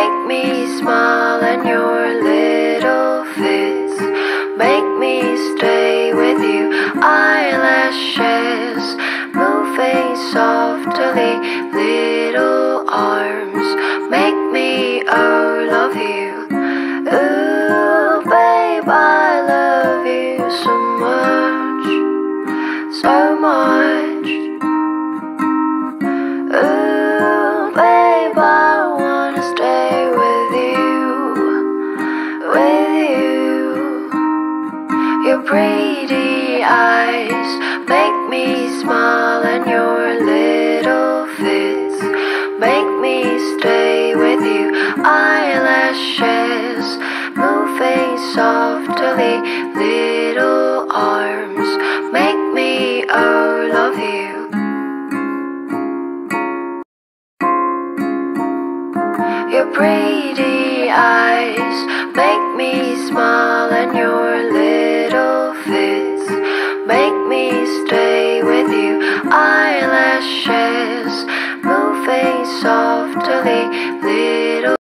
make me smile, and your little fits make me stay with you. Eyelashes moving softly, little arms make me love you. Ooh, babe, I love you so much, so much. Ooh, babe, I wanna stay with you. Your pretty eyes make me smile, and your little fits make me stay with you. Eyelashes moving softly, little arms make me love you. Your pretty eyes make me smile, and your little fits make me stay with you. Eyelashes moving softly,